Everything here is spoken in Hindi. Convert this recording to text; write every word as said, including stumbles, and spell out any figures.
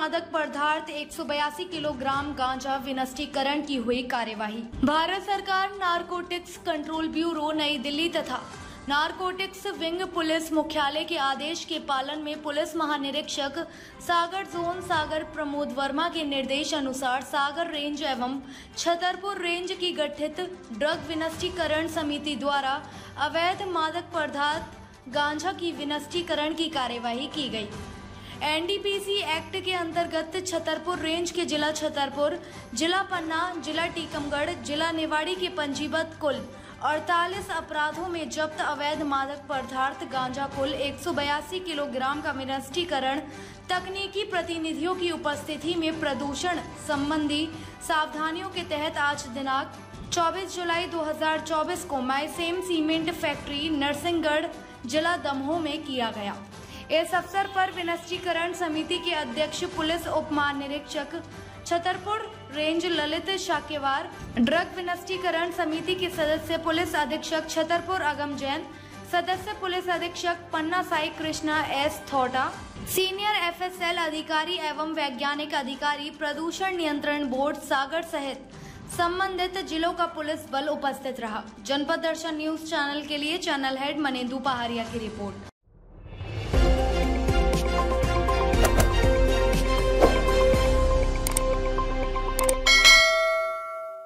मादक पदार्थ एक सौ बयासी किलोग्राम गांजा विनष्टीकरण की हुई कार्यवाही। भारत सरकार नारकोटिक्स कंट्रोल ब्यूरो नई दिल्ली तथा नारकोटिक्स विंग पुलिस मुख्यालय के आदेश के पालन में पुलिस महानिरीक्षक सागर जोन सागर प्रमोद वर्मा के निर्देश अनुसार सागर रेंज एवं छतरपुर रेंज की गठित ड्रग विनष्टीकरण समिति द्वारा अवैध मादक पदार्थ गांजा की विनष्टीकरण की कार्यवाही की गई। N D P C act के अंतर्गत छतरपुर रेंज के जिला छतरपुर, जिला पन्ना, जिला टीकमगढ़, जिला निवाड़ी के पंजीबद्ध कुल अड़तालीस अपराधों में जब्त अवैध मादक पदार्थ गांजा कुल एक सौ बयासी किलोग्राम का विनष्टीकरण तकनीकी प्रतिनिधियों की उपस्थिति में प्रदूषण संबंधी सावधानियों के तहत आज दिनांक चौबीस जुलाई दो हज़ार चौबीस को माइसेम सीमेंट फैक्ट्री नरसिंहगढ़ जिला दमोह में किया गया। इस अवसर पर विनष्टीकरण समिति के अध्यक्ष पुलिस उप महानिरीक्षक छतरपुर रेंज ललित शाकेवार, ड्रग विनष्टीकरण समिति के सदस्य पुलिस अधीक्षक छतरपुर अगम जैन, सदस्य पुलिस अधीक्षक Panna Sai Krishna S Thota, senior F S L अधिकारी एवं वैज्ञानिक अधिकारी प्रदूषण नियंत्रण बोर्ड सागर सहित संबंधित जिलों का पुलिस बल उपस्थित रहा। जनपद दर्शन न्यूज चैनल के लिए चैनल हेड मनेंदु पहाड़िया की रिपोर्ट।